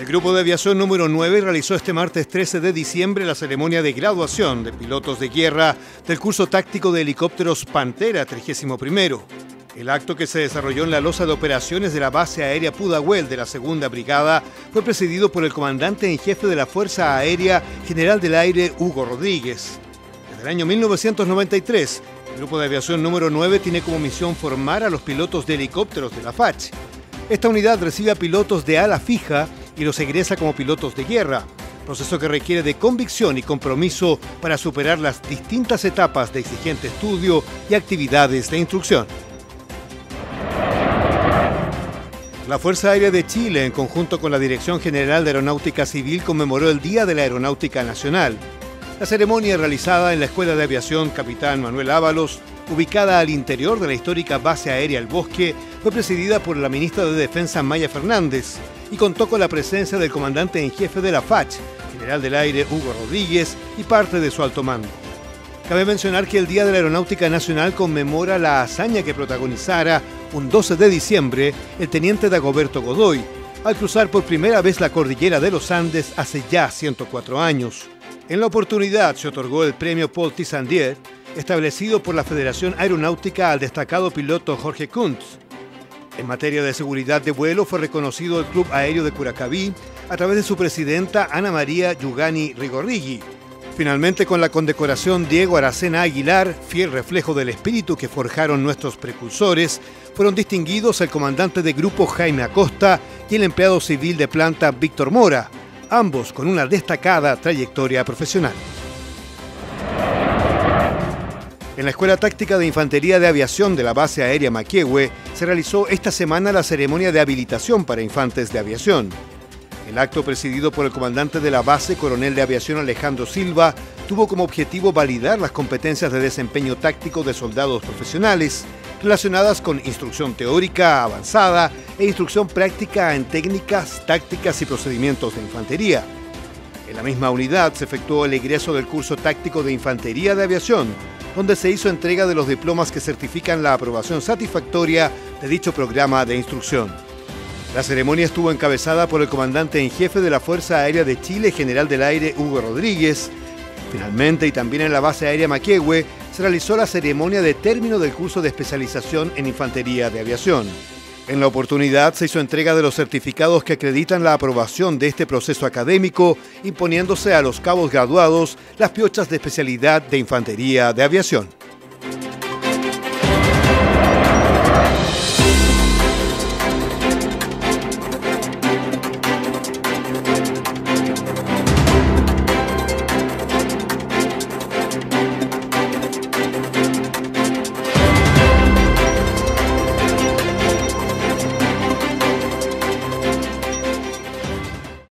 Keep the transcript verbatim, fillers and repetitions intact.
El Grupo de Aviación número nueve realizó este martes trece de diciembre la ceremonia de graduación de pilotos de guerra del curso táctico de helicópteros Pantera trigésimo primero. El acto, que se desarrolló en la losa de operaciones de la base aérea Pudahuel de la segunda Brigada, fue presidido por el comandante en jefe de la Fuerza Aérea, General del Aire Hugo Rodríguez. Desde el año mil novecientos noventa y tres, el Grupo de Aviación número nueve tiene como misión formar a los pilotos de helicópteros de la F A C H. Esta unidad recibe a pilotos de ala fija y los egresa como pilotos de guerra, proceso que requiere de convicción y compromiso para superar las distintas etapas de exigente estudio y actividades de instrucción. La Fuerza Aérea de Chile, en conjunto con la Dirección General de Aeronáutica Civil, conmemoró el Día de la Aeronáutica Nacional. La ceremonia, realizada en la Escuela de Aviación Capitán Manuel Ábalos, ubicada al interior de la histórica base aérea El Bosque, fue presidida por la ministra de Defensa Maya Fernández y contó con la presencia del comandante en jefe de la F A C H, General del Aire Hugo Rodríguez, y parte de su alto mando. Cabe mencionar que el Día de la Aeronáutica Nacional conmemora la hazaña que protagonizara un doce de diciembre el teniente Dagoberto Godoy, al cruzar por primera vez la cordillera de los Andes hace ya ciento cuatro años. En la oportunidad se otorgó el premio Paul Tissandier, establecido por la Federación Aeronáutica al destacado piloto Jorge Kuntz. En materia de seguridad de vuelo fue reconocido el Club Aéreo de Curacaví a través de su presidenta Ana María Yugani Rigorrigui. Finalmente, con la condecoración Diego Aracena Aguilar, fiel reflejo del espíritu que forjaron nuestros precursores, fueron distinguidos el comandante de grupo Jaime Acosta y el empleado civil de planta Víctor Mora, ambos con una destacada trayectoria profesional. En la Escuela Táctica de Infantería de Aviación de la Base Aérea Maquehue se realizó esta semana la ceremonia de habilitación para infantes de aviación. El acto, presidido por el comandante de la base, coronel de aviación Alejandro Silva, tuvo como objetivo validar las competencias de desempeño táctico de soldados profesionales relacionadas con instrucción teórica avanzada e instrucción práctica en técnicas, tácticas y procedimientos de infantería. En la misma unidad se efectuó el egreso del curso táctico de Infantería de Aviación, donde se hizo entrega de los diplomas que certifican la aprobación satisfactoria de dicho programa de instrucción. La ceremonia estuvo encabezada por el comandante en jefe de la Fuerza Aérea de Chile, General del Aire Hugo Rodríguez. Finalmente, y también en la base aérea Maquehue, se realizó la ceremonia de término del curso de especialización en Infantería de Aviación. En la oportunidad se hizo entrega de los certificados que acreditan la aprobación de este proceso académico, imponiéndose a los cabos graduados las piochas de especialidad de Infantería de Aviación.